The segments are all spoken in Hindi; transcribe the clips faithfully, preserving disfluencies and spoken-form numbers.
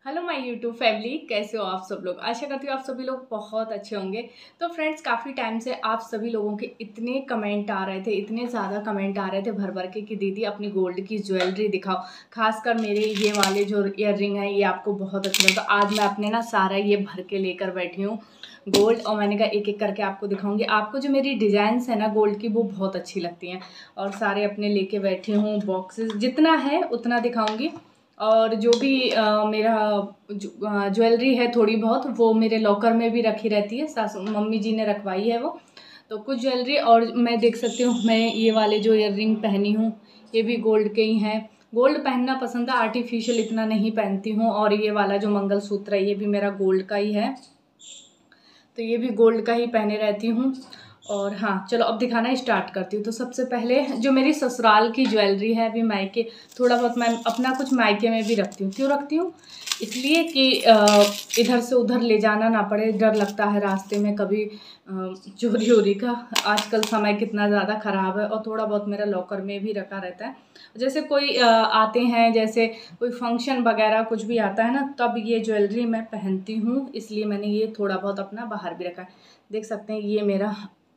हेलो माय यूट्यूब फैमिली, कैसे हो आप सब लोग। आशा करती हूँ आप सभी लोग बहुत अच्छे होंगे। तो फ्रेंड्स, काफ़ी टाइम से आप सभी लोगों के इतने कमेंट आ रहे थे, इतने ज़्यादा कमेंट आ रहे थे भर भर के कि दीदी अपनी गोल्ड की ज्वेलरी दिखाओ। खासकर मेरे ये वाले जो ईयर रिंग है ये आपको बहुत अच्छे लगता। तो आज मैं अपने ना सारा ये भर के लेकर बैठी हूँ गोल्ड, और मैंने कहा एक एक करके आपको दिखाऊंगी। आपको जो मेरी डिज़ाइंस है ना गोल्ड की वो बहुत अच्छी लगती हैं, और सारे अपने लेके बैठी हूँ। बॉक्सेस जितना है उतना दिखाऊंगी, और जो भी आ, मेरा ज्वेलरी है थोड़ी बहुत वो मेरे लॉकर में भी रखी रहती है, सासू मम्मी जी ने रखवाई है वो। तो कुछ ज्वेलरी, और मैं देख सकती हूँ मैं ये वाले जो ईयर रिंग पहनी हूँ ये भी गोल्ड के ही हैं। गोल्ड पहनना पसंद है, आर्टिफिशियल इतना नहीं पहनती हूँ। और ये वाला जो मंगलसूत्र है ये भी मेरा गोल्ड का ही है, तो ये भी गोल्ड का ही पहने रहती हूँ। और हाँ, चलो अब दिखाना स्टार्ट करती हूँ। तो सबसे पहले जो मेरी ससुराल की ज्वेलरी है, अभी मायके थोड़ा बहुत मैं अपना कुछ मायके में भी रखती हूँ। क्यों रखती हूँ? इसलिए कि इधर से उधर ले जाना ना पड़े। डर लगता है रास्ते में कभी चोरी वोरी का। आजकल समय कितना ज़्यादा ख़राब है। और थोड़ा बहुत मेरा लॉकर में भी रखा रहता है। जैसे कोई आते हैं, जैसे कोई फंक्शन वगैरह कुछ भी आता है ना, तब ये ज्वेलरी मैं पहनती हूँ, इसलिए मैंने ये थोड़ा बहुत अपना बाहर भी रखा है। देख सकते हैं ये मेरा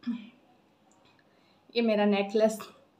ये मेरा नेकलेस,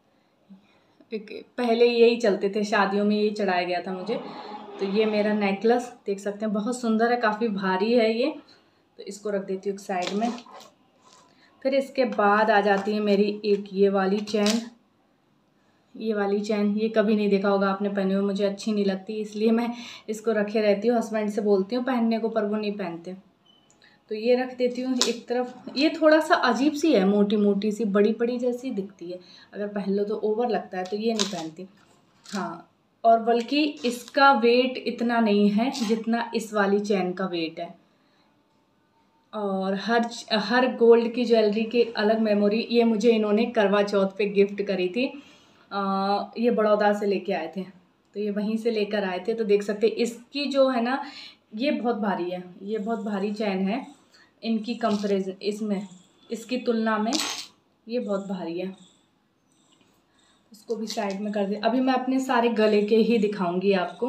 पहले यही चलते थे, शादियों में यही चढ़ाया गया था मुझे। तो ये मेरा नेकलेस देख सकते हैं, बहुत सुंदर है, काफ़ी भारी है ये। तो इसको रख देती हूँ एक साइड में। फिर इसके बाद आ जाती है मेरी एक ये वाली चैन। ये वाली चैन ये कभी नहीं देखा होगा आपने पहने हुए, मुझे अच्छी नहीं लगती, इसलिए मैं इसको रखे रहती हूँ। हस्बैंड से बोलती हूँ पहनने को, पर वो नहीं पहनते। तो ये रख देती हूँ एक तरफ। ये थोड़ा सा अजीब सी है, मोटी मोटी सी, बड़ी बड़ी जैसी दिखती है। अगर पहन लो तो ओवर लगता है, तो ये नहीं पहनती। हाँ, और बल्कि इसका वेट इतना नहीं है जितना इस वाली चैन का वेट है। और हर हर गोल्ड की ज्वेलरी की अलग मेमोरी। ये मुझे इन्होंने करवा चौथ पे गिफ्ट करी थी। आ, ये बड़ौदा से लेके आए थे, तो ये वहीं से लेकर आए थे। तो देख सकते हैं इसकी जो है ना, ये बहुत भारी है, ये बहुत भारी चैन है। इनकी कंपैरिजन इसमें, इसकी तुलना में ये बहुत भारी है। इसको भी साइड में कर दे। अभी मैं अपने सारे गले के ही दिखाऊंगी आपको।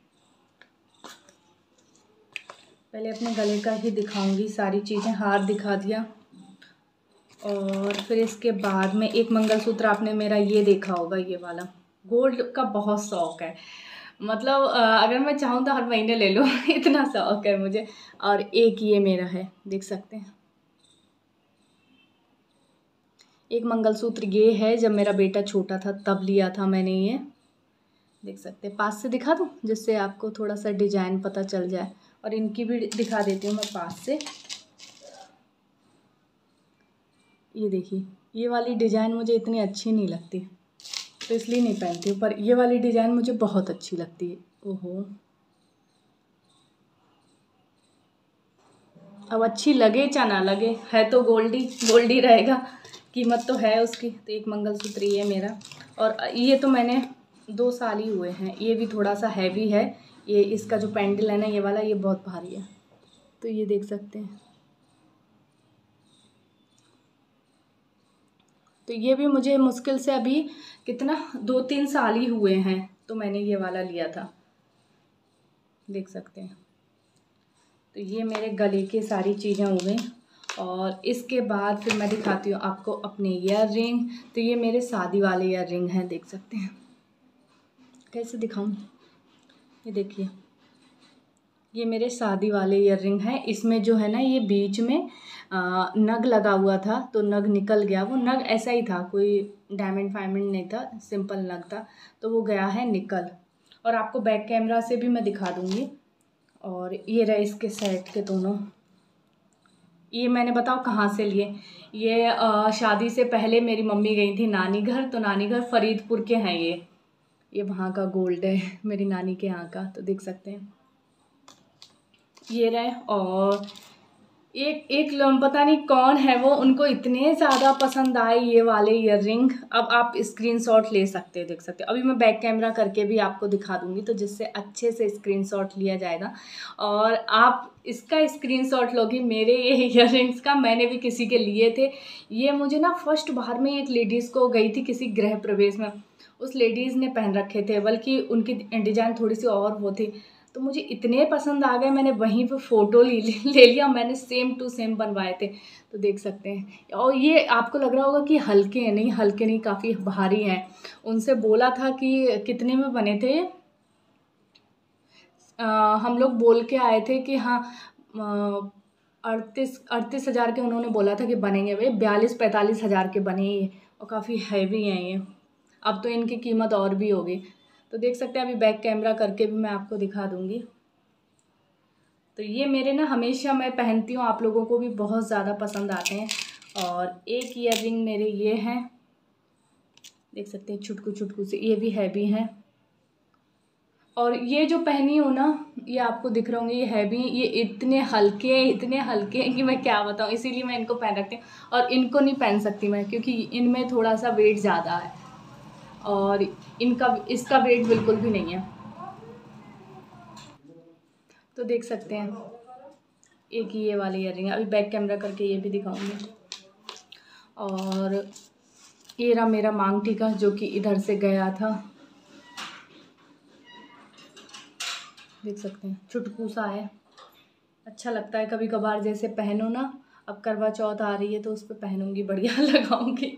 पहले अपने गले का ही दिखाऊंगी सारी चीज़ें। हार दिखा दिया, और फिर इसके बाद में एक मंगलसूत्र आपने मेरा ये देखा होगा, ये वाला। गोल्ड का बहुत शौक है, मतलब अगर मैं चाहूँ तो हर महीने ले लूँ इतना शौक है मुझे। और एक ये मेरा है, देख सकते हैं। एक मंगलसूत्र ये है, जब मेरा बेटा छोटा था तब लिया था मैंने ये। देख सकते हैं, पास से दिखा दूँ जिससे आपको थोड़ा सा डिजाइन पता चल जाए। और इनकी भी दिखा देती हूँ मैं पास से। ये देखिए, ये वाली डिज़ाइन मुझे इतनी अच्छी नहीं लगती, तो इसलिए नहीं पहनती हूँ। पर ये वाली डिज़ाइन मुझे बहुत अच्छी लगती है। ओहो, अब अच्छी लगे चाहे ना लगे, है तो गोल्डी गोल्डी रहेगा, कीमत तो है उसकी। तो एक मंगलसूत्र ये मेरा। और ये तो मैंने दो साल ही हुए हैं। ये भी थोड़ा सा हैवी है। ये इसका जो पेंडल है ना ये वाला, ये बहुत भारी है। तो ये देख सकते हैं। तो ये भी मुझे मुश्किल से अभी कितना दो तीन साल ही हुए हैं, तो मैंने ये वाला लिया था, देख सकते हैं। तो ये मेरे गले की सारी चीज़ें हो गई। और इसके बाद फिर मैं दिखाती हूँ आपको अपने ईयर रिंग। तो ये मेरे शादी वाले ईयर रिंग हैं, देख सकते हैं। कैसे दिखाऊँ? ये देखिए, ये मेरे शादी वाले ईयर रिंग हैं। इसमें जो है ना, ये बीच में आ, नग लगा हुआ था, तो नग निकल गया। वो नग ऐसा ही था, कोई डायमंड फायमंड नहीं था, सिंपल नग था, तो वो गया है निकल। और आपको बैक कैमरा से भी मैं दिखा दूँगी। और ये रहे इसके सेट के दोनों। ये मैंने बताओ कहाँ से लिए। ये आ, शादी से पहले मेरी मम्मी गई थी नानी घर, तो नानी घर फरीदपुर के हैं ये। ये वहाँ का गोल्ड है, मेरी नानी के यहाँ का। तो देख सकते हैं ये रहे। और एक एक लोग पता नहीं कौन है वो, उनको इतने ज़्यादा पसंद आए ये वाले ईयर रिंग। अब आप स्क्रीनशॉट ले सकते हैं, देख सकते हैं। अभी मैं बैक कैमरा करके भी आपको दिखा दूंगी, तो जिससे अच्छे से स्क्रीनशॉट लिया जाएगा। और आप इसका स्क्रीनशॉट लोगे मेरे ये ईयर रिंग्स का। मैंने भी किसी के लिए थे। ये मुझे ना फर्स्ट बार में एक लेडीज़ को गई थी किसी गृह प्रवेश में, उस लेडीज़ ने पहन रखे थे, बल्कि उनकी डिज़ाइन थोड़ी सी और वो थी। तो मुझे इतने पसंद आ गए, मैंने वहीं पे फ़ोटो ले ले लिया, मैंने सेम टू सेम बनवाए थे। तो देख सकते हैं। और ये आपको लग रहा होगा कि हल्के हैं, नहीं हल्के नहीं, काफ़ी भारी हैं। उनसे बोला था कि कितने में बने थे, आ, हम लोग बोल के आए थे कि हाँ अड़तीस अड़तीस हज़ार के उन्होंने बोला था कि बनेंगे, वे बयालीस पैंतालीस हज़ार के बने ये, और काफ़ी हैवी हैं ये। अब तो इनकी कीमत और भी होगी। तो देख सकते हैं, अभी बैक कैमरा करके भी मैं आपको दिखा दूँगी। तो ये मेरे ना हमेशा मैं पहनती हूँ, आप लोगों को भी बहुत ज़्यादा पसंद आते हैं। और एक ईयर रिंग मेरे ये हैं, देख सकते हैं छुटकू छुटकू से, ये भी हैवी हैं। और ये जो पहनी हूँ ना, ये आपको दिख रहे होंगे, ये हैवी, ये इतने हल्के हैं, इतने हल्के हैं कि मैं क्या बताऊँ। इसीलिए मैं इनको पहन रखती हूँ, और इनको नहीं पहन सकती मैं, क्योंकि इनमें थोड़ा सा वेट ज़्यादा है, और इनका इसका वेट बिल्कुल भी नहीं है। तो देख सकते हैं, एक ये वाले ईयर रिंग, अभी बैक कैमरा करके ये भी दिखाऊंगी। और ये रहा मेरा मांग टीका, जो कि इधर से गया था, देख सकते हैं छुटकू सा है, अच्छा लगता है कभी कभार जैसे पहनो ना। अब करवा चौथ आ रही है तो उस पर पहनूंगी, बढ़िया लगाऊंगी।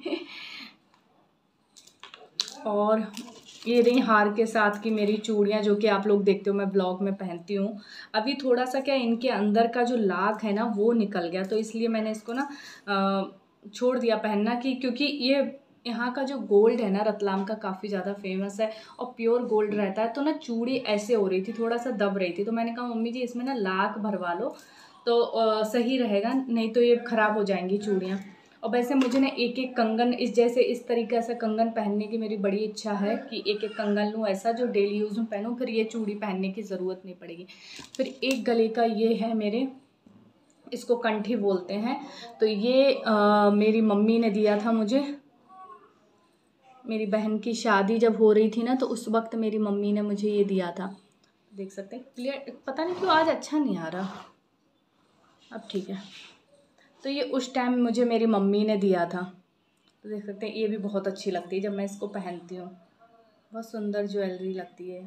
और ये रही हार के साथ की मेरी चूड़ियाँ, जो कि आप लोग देखते हो मैं ब्लॉग में पहनती हूँ। अभी थोड़ा सा क्या, इनके अंदर का जो लाख है ना वो निकल गया, तो इसलिए मैंने इसको ना छोड़ दिया पहनना, कि क्योंकि ये यहाँ का जो गोल्ड है ना रतलाम का, काफ़ी ज़्यादा फेमस है और प्योर गोल्ड रहता है। तो ना चूड़ी ऐसे हो रही थी, थोड़ा सा दब रही थी, तो मैंने कहा मम्मी जी इसमें ना लाख भरवा लो तो आ, सही रहेगा, नहीं तो ये ख़राब हो जाएंगी चूड़ियाँ। और वैसे मुझे ना एक एक कंगन, इस जैसे इस तरीके से कंगन पहनने की मेरी बड़ी इच्छा है कि एक एक कंगन लूँ ऐसा, जो डेली यूज़ में पहनूँ, फिर ये चूड़ी पहनने की ज़रूरत नहीं पड़ेगी। फिर एक गले का ये है मेरे, इसको कंठी बोलते हैं। तो ये आ, मेरी मम्मी ने दिया था मुझे, मेरी बहन की शादी जब हो रही थी ना, तो उस वक्त मेरी मम्मी ने मुझे ये दिया था। देख सकते हैं क्लियर, पता नहीं क्यों आज अच्छा नहीं आ रहा, अब ठीक है। तो ये उस टाइम मुझे मेरी मम्मी ने दिया था। तो देख सकते हैं, ये भी बहुत अच्छी लगती है जब मैं इसको पहनती हूँ, बहुत सुंदर ज्वेलरी लगती है।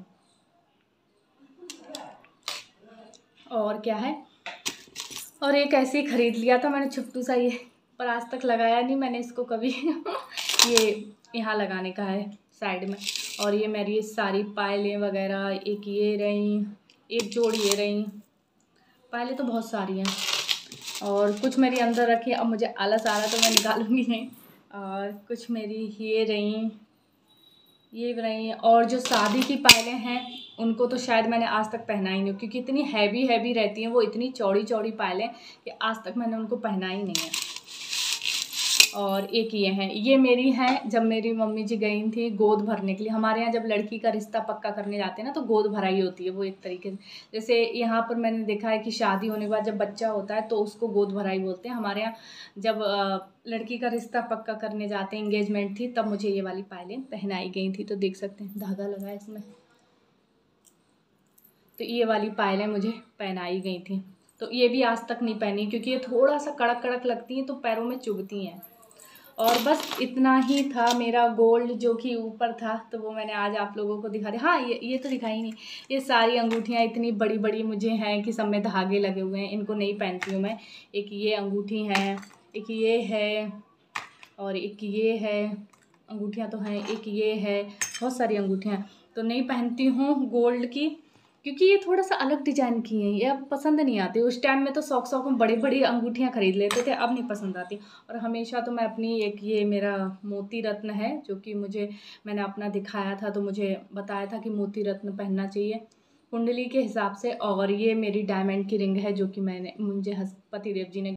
और क्या है, और एक ऐसे ही ख़रीद लिया था मैंने छुट्टू सा ये, पर आज तक लगाया नहीं मैंने इसको कभी। ये यहाँ लगाने का है साइड में। और ये मेरी सारी पायलें वगैरह, एक ये रही, एक जोड़ी ये रही, पायलें तो बहुत सारी हैं, और कुछ मेरी अंदर रखी, अब मुझे आलस आ रहा तो मैं निकालूंगी नहीं। और कुछ मेरी ये रही, ये रही। और जो शादी की पायलें हैं उनको तो शायद मैंने आज तक पहना ही नहीं, क्योंकि इतनी हैवी हैवी रहती हैं वो, इतनी चौड़ी चौड़ी पायलें कि आज तक मैंने उनको पहना ही नहीं है। और एक ये हैं, ये मेरी हैं जब मेरी मम्मी जी गई थी गोद भरने के लिए। हमारे यहाँ जब लड़की का रिश्ता पक्का करने जाते हैं ना, तो गोद भराई होती है, वो एक तरीके से, जैसे यहाँ पर मैंने देखा है कि शादी होने के बाद जब बच्चा होता है तो उसको गोद भराई बोलते हैं। हमारे यहाँ जब लड़की का रिश्ता पक्का करने जाते हैं, इंगेजमेंट थी, तब मुझे ये वाली पायलें पहनाई गई थी। तो देख सकते हैं धागा लगा है इसमें, तो ये वाली पायलें मुझे पहनाई गई थी। तो ये भी आज तक नहीं पहनी, क्योंकि ये थोड़ा सा कड़क कड़क लगती हैं तो पैरों में चुभती हैं। और बस इतना ही था मेरा गोल्ड जो कि ऊपर था, तो वो मैंने आज आप लोगों को दिखा दिया। हाँ, ये ये तो दिखाई नहीं, ये सारी अंगूठियाँ इतनी बड़ी बड़ी मुझे हैं कि सब में धागे लगे हुए हैं, इनको नहीं पहनती हूँ मैं। एक ये अंगूठी है, एक ये है, और एक ये है, अंगूठियाँ तो हैं, एक ये है, बहुत सारी अंगूठियाँ, तो नहीं पहनती हूँ गोल्ड की, क्योंकि ये थोड़ा सा अलग डिजाइन की हैं, ये अब पसंद नहीं आती। उस टाइम में तो शौक शौक में बड़ी बड़ी अंगूठियाँ खरीद लेते थे, अब नहीं पसंद आती। और हमेशा तो मैं अपनी एक, ये मेरा मोती रत्न है, जो कि मुझे, मैंने अपना दिखाया था तो मुझे बताया था कि मोती रत्न पहनना चाहिए कुंडली के हिसाब से। और ये मेरी डायमंड की रिंग है, जो कि मैंने, मुझे पति देव जी ने